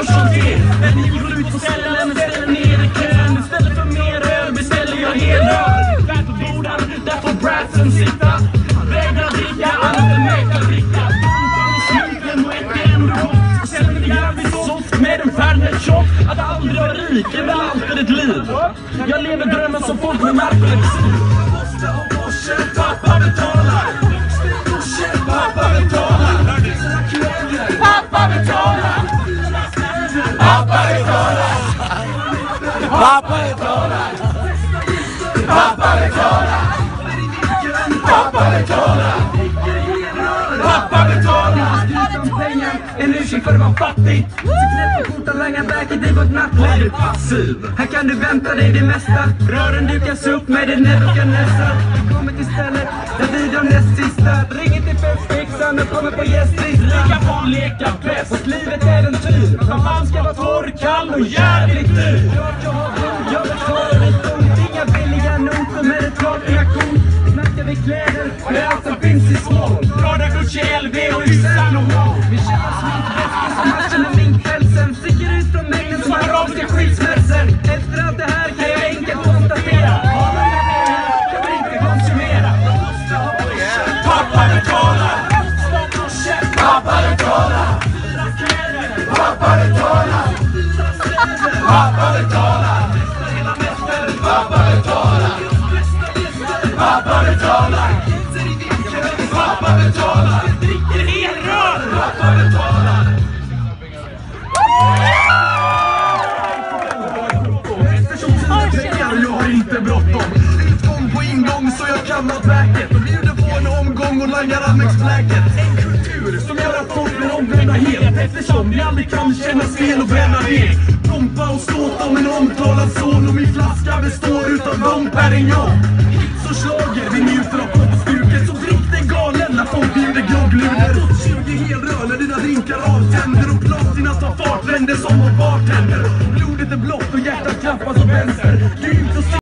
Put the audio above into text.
först som det. När ni går ut på ställen, ställer ner i kön. Istället för mer öl beställer jag helrör. Där på borden, där får bratsen sitta. Vägrar dricka, andra mäktar dricka. Sluten och ett ändå gott. Sen blir jävligt soft med en färdig tjock. Att aldrig vara rik är väl alltid ett liv. Jag lever drömmen som folk med markflexi. Pappa betalar. Pappa betalar. Pappa betalar. Pappa betalar. Pappa betalar. Pappa betalar. Pappa betalar. Pappa betalar. Utan pengar, en ursäkt för att vara fattig. Så knäpper kortan, langar verket i vårt nattliv. Passiv, här kan du vänta dig det mesta. Rören dukas upp med det Nebukadnessar. Vi kommer till stället där vi de näst sista. Ring inte festfixan och kommer på gästlistan. Lika på leka bäst, och livet är en tur. Man ska vara torr, kall och jävligt dyr. Jag betalar lite ont, inga billiga noter med ett klart reaktion. Snackar vi kläder, med allt som finns i små. Prada, Gucci, LV och Ysan och Mo. Vi köper sminkväskor som matchar med minkpälsen. Sticker ut från mängden som arabiska skilsmässor. Efter allt det här kan jag enkelt konstatera. Kan vi inte konsumera. Pappa betalar. Pappa betalar. Pappa betalar. Pappa betalar. Pappa betalar. Pappa betalar. Pappa betalar. Dricker helrör. Pappa betalar. Jag har inte bråttom. Utgång på ingång så jag kan något verket. Och bjuder på en omgång och langar Amex-fläket. En kultur som gör att folk blir omvända helt. Eftersom vi aldrig kan känna fel och bränna ner. Trompa och ståta om en omtalad son. Och min flaska består utav Dom Perignon. Hits och slager, vi njuter av popstuket. Så drick den galen när folk bjuder groggluder. 20 helrör när dina drinkar avtänder. Och platina tar fart, vänder som på bartender. Blodet är blått och hjärtat klappas åt vänster.